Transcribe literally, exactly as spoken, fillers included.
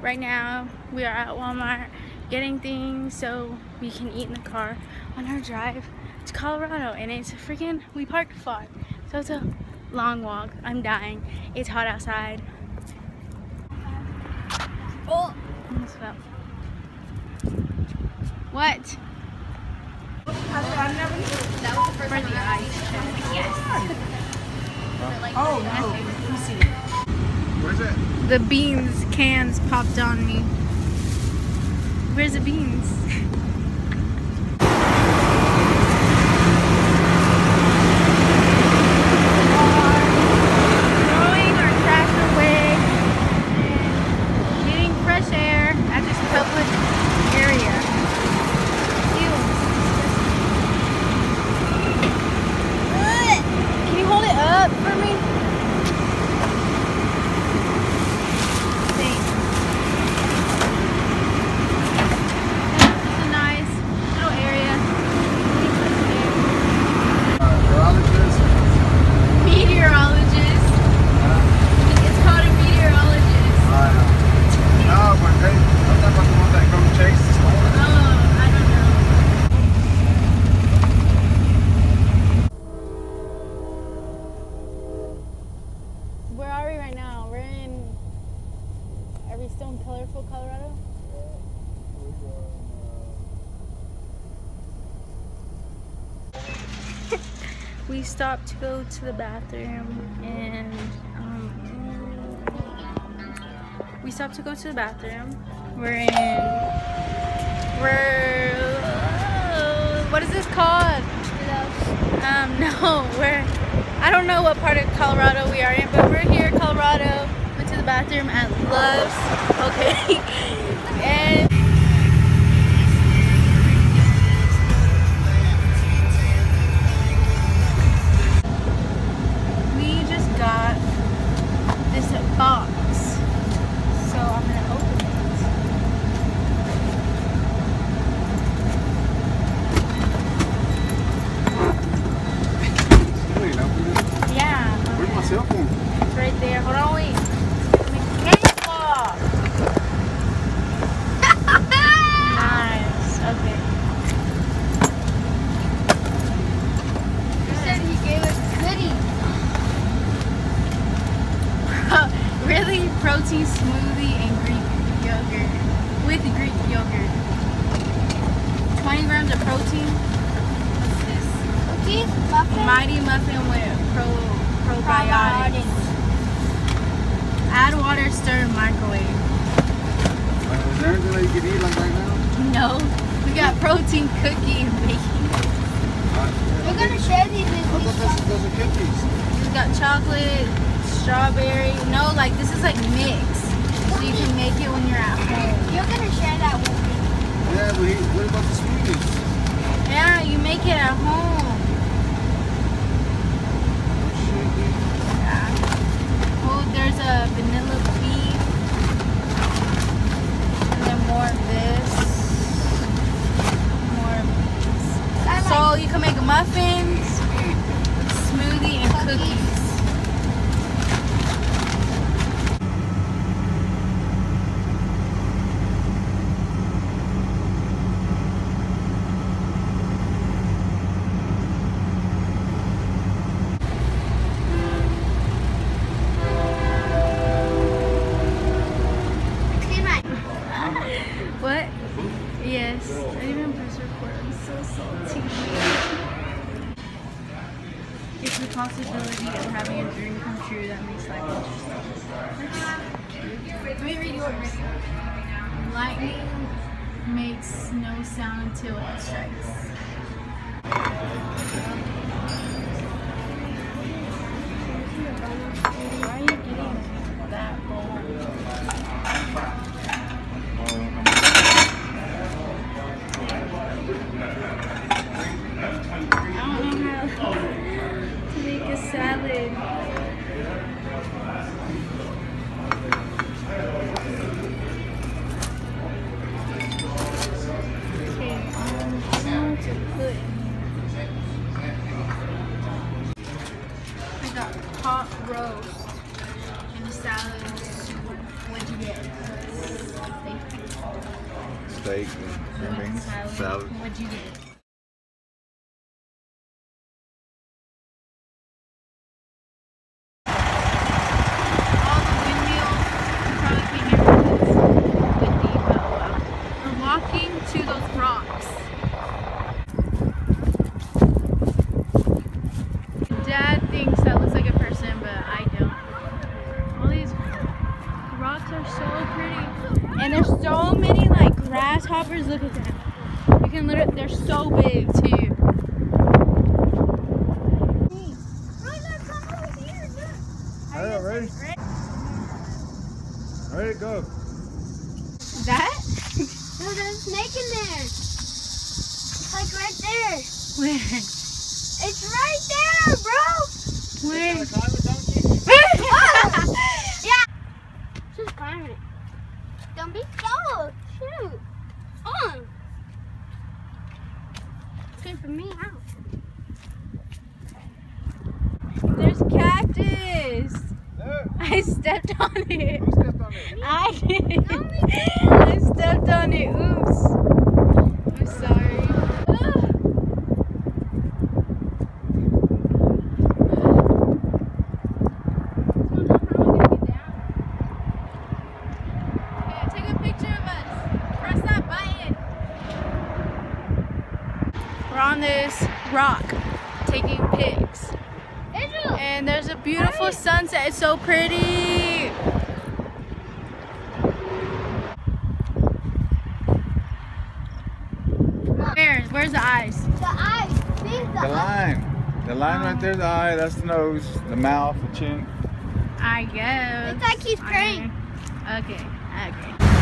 Right now we are at Walmart getting things so we can eat in the car on our drive to Colorado, and it's freaking, we parked far, so it's a long walk. I'm dying. It's hot outside. Oh, almost fell. What? That was the first For the ice check. Yes. Oh no, let me see. Where's it? The beans cans popped on me. Where's the beans? Throwing our trash away and getting fresh air at this public area. Ew. Can you hold it up for me? Where are we right now? We're in, are we still in colorful Colorado? We stopped to go to the bathroom and um, we stopped to go to the bathroom. We're in, we're, uh, what is this called? Um, no, we're, I don't know what part of Colorado we are in, but we're here in Colorado. Went to the bathroom at Love's. Okay. And we just got this box. So I'm gonna open it. Yeah. Where's my cell phone? It's right there. Hold on, wait. Nice. Okay. He said he gave us goodies. Really? Protein smoothie and Greek yogurt. With Greek yogurt. twenty grams of protein. What's this? Cookies, muffins. Mighty muffin with pro probiotics. Add water, stir, microwave. Is there anything that you can eat like right now? No. We got protein, cookie, and bacon. We're gonna share these with I thought you. those are cookies. We got chocolate, strawberry. No, like this is like mixed. So you can make it when you're at home. You're gonna share that with me. Yeah, but he, what about the smoothies? Yeah, you make it at home. Yeah. Oh, there's a vanilla beef. And then more of this. More of this. So you can make muffins, smoothie, and cookies. What? Yes. I didn't even press record. I'm so salty. It's the possibility of having a dream come true that makes life interesting. Let me read yours. Lightning makes no sound until it strikes. Why are you getting that bowl? Salad. Okay, um, I don't know what to put in here. steak and green beans, salad. What'd you get? All the windmills. You probably can't hear this windy, but oh well. We're walking to those rocks. Dad thinks that looks like a person, but I don't. All these rocks are so pretty. And there's so many like grasshoppers. Look at them. You can literally, they're so big too. Alright, ready? Ready to go. That? No, there's a snake in there. It's like right there. Where? It's right there, bro. Where? Yeah. Just climb it. Don't be so. Shoot. On. It's good for me out. There's cactus. There. I stepped on it. Who stepped on it? I did. I stepped on it. Oops. I'm sorry. Ah. Yeah, take a picture of us. Press that button. We're on this rock taking pics. And there's a beautiful sunset. It's so pretty. Where? Where's the eyes? The eyes. See the, The eye. line. The line right there's the eye, that's the nose, the mouth, the chin. I guess. It's like he's praying. I- Okay. Okay.